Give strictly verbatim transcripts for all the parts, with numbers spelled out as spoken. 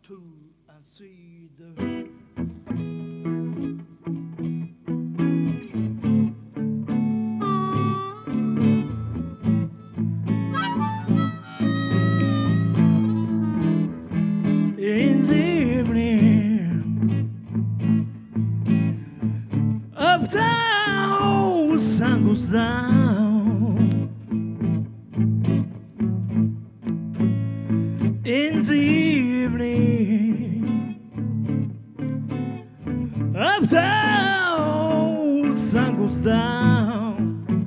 two and three. The in the evening, after all the sun goes down, in the evening, after all the sun goes down,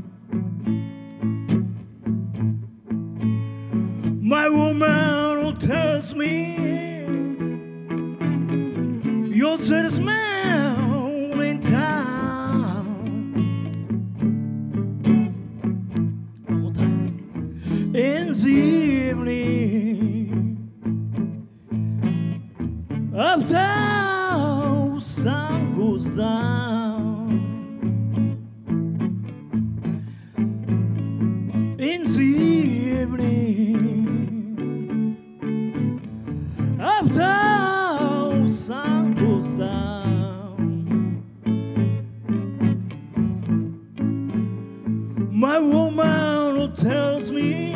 my woman tells me you're the sweetest man in town. One more time. In the evening, after the sun goes down, in the evening, after the sun goes down, my woman tells me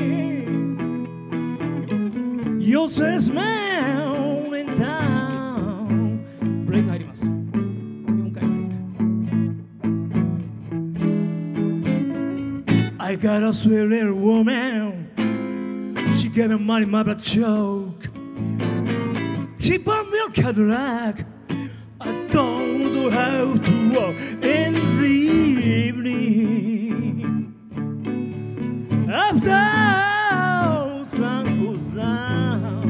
you're the best man in town. ブレイク入ります。よんかいブレイク。I got a sweet little woman. She gave me money, my bad joke. She bought me a Cadillac. I don't know how to walk in the evening. After the sun goes down,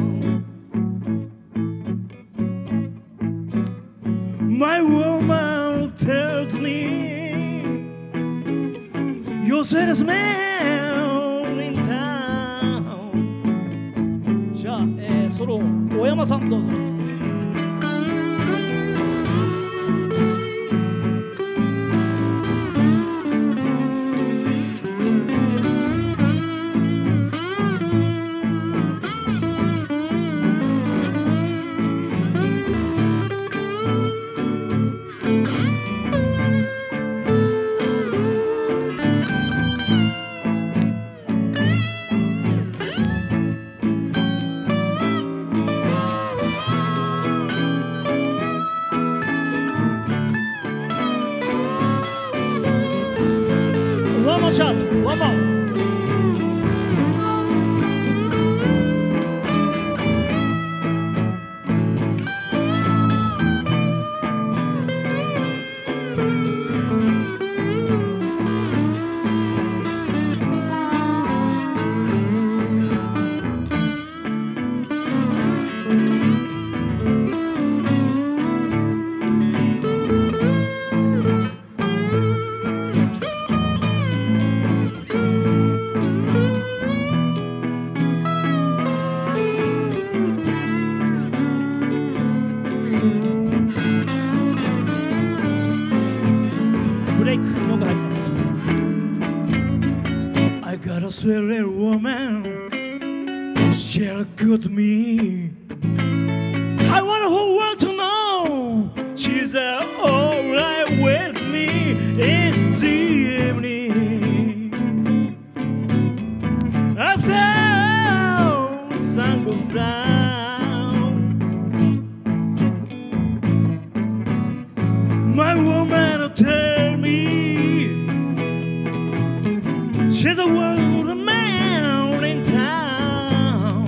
my woman tells me you're the sweetest man in town. じゃあ、えー、ソロ大山さんどうぞ。One more shot, one more. I got a sweet little woman, she look good to me. I want the whole world to know she's uh, alright with me in the evening. After the sun goes down, my woman will tell me she's a world man in town.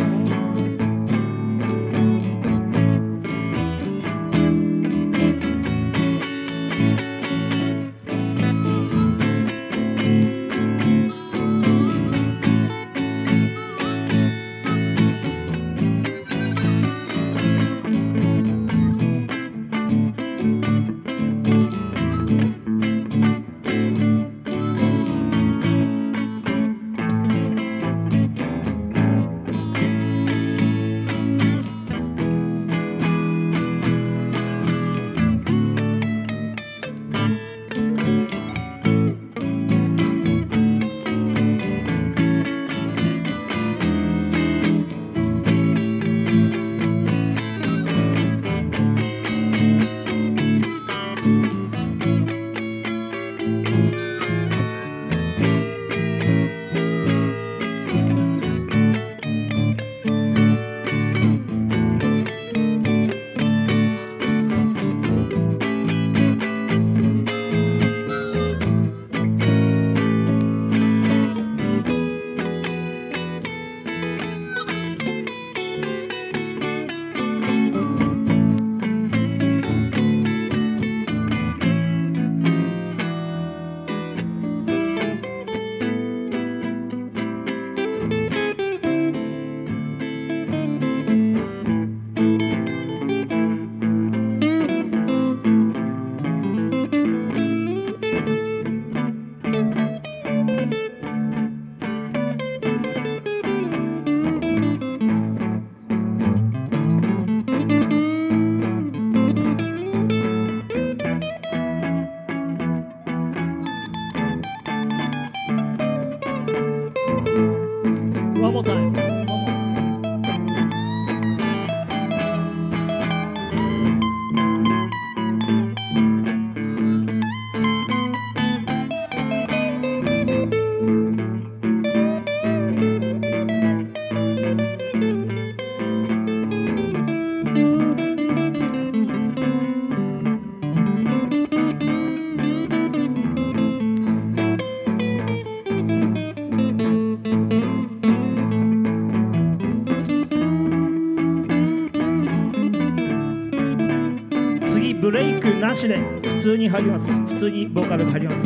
ブレイクなしで普通に入ります。普通にボーカル入ります。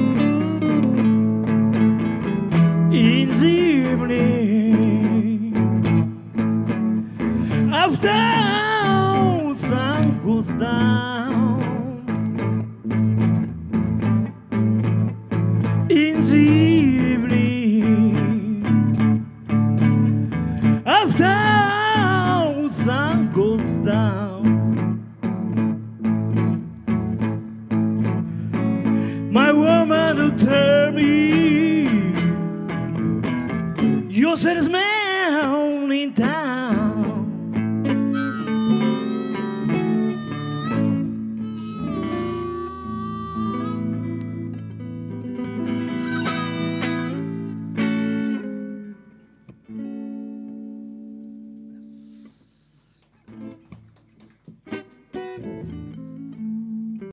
In the evening after sun goes down, in the evening after sun goes down, my woman will tell me you're the saddest man in town.